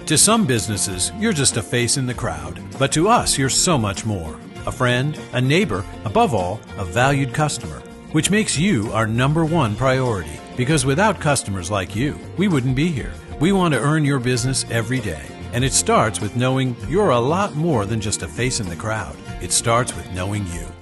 To some businesses, you're just a face in the crowd, but to us, you're so much more. A friend, a neighbor, above all, a valued customer, which makes you our #1 priority. Because without customers like you, we wouldn't be here. We want to earn your business every day. And it starts with knowing you're a lot more than just a face in the crowd. It starts with knowing you.